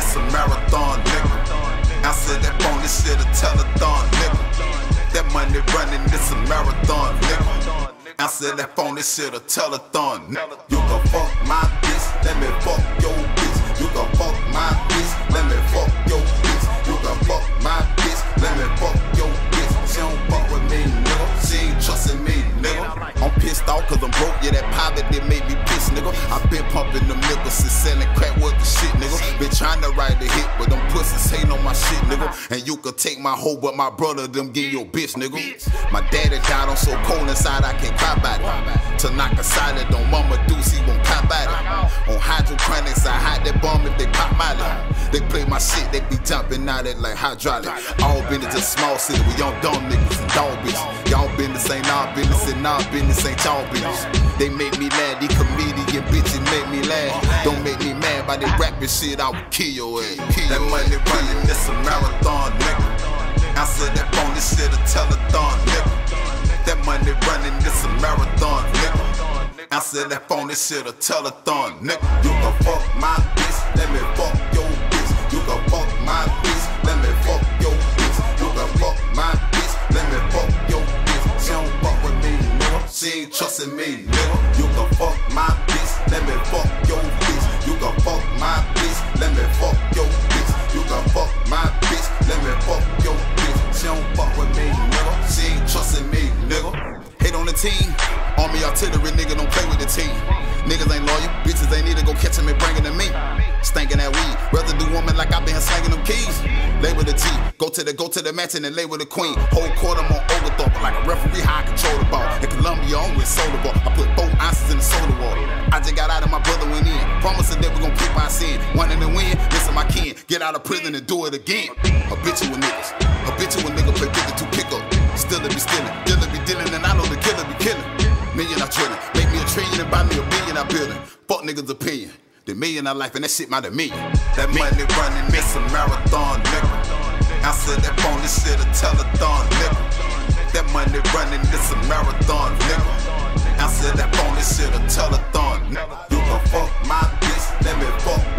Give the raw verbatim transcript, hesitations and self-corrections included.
this a marathon, nigga. Answer that phone, this shit a telethon, nigga. That money running, this a marathon, nigga. Answer that phone, this shit a telethon, nigga. You can fuck my bitch, let me fuck your bitch. You can fuck my bitch, let me fuck your bitch. You can fuck my bitch, let me fuck your bitch. She don't fuck with me, nigga. She ain't trusting me, nigga. I'm pissed off cause I'm broke, yeah, that poverty made me piss, nigga. I been pumping them niggas and selling crack with the shit, nigga. Been trying to ride the hit, but them pussies hating on my shit, nigga. And you could take my hoe, but my brother them give your bitch, nigga. My daddy died, I'm so cold inside I can't cry about it. To knock a solid on Mama Deuce, he won't cop about it. On hydroponics, I hide that bomb if they pop my life. They play my shit, they be jumping out it like hydraulic. All business just small city, we young dumb niggas and dog bitches. Y'all business ain't our business and our business ain't y'all business. They make me laugh, these comedian bitches make me laugh. Don't make me mad by that rapping shit, I will kill your ass. Kill that money running, this a marathon, nigga. Answer that phone, this shit a telethon, nigga. That money running, this a marathon, nigga. Answer that phone, this shit a telethon, nigga. You can fuck my bitch, let me fuck your bitch. You can fuck my bitch, let me fuck your bitch. You can fuck my bitch, let me fuck your bitch. She don't fuck with me, nigga. She ain't trusting me, nigga. You can fuck my bitch, let me fuck your bitch. You can fuck my bitch, let me fuck your bitch. You can fuck my bitch, let me fuck your bitch. She don't fuck with me, nigga. She ain't trusting me, nigga. Hate on the team, army artillery, nigga don't play with the team. Niggas ain't loyal, bitches ain't need to go catch them and bring it to me. Stinking that weed, rather do woman like I been slanging them keys. Label the T, go to the go to the mansion and label the queen. Whole court I'm on overthrow, like a referee, how I control the ball. In Colombia, I'm with soda ball. I put four ounces in the soda water. I just got out and my brother went in. Promising that we gon' keep my sin. Wanting to win, listen my kin. Get out of prison and do it again. Habitual niggas, habitual nigga play fifty-two pickup. Still be stealing, dealer be dealing, and I know the killer be killing. Million I trillion, make me a trillion and buy me a billion I building. Fuck niggas' opinion. The million I life and that shit might a million. That money running, this a marathon, nigga. Answer that phone, this shit a telethon, nigga. That money running, this a marathon, nigga. Answer that phone, this shit a telethon, nigga. You can fuck my bitch, let me fuck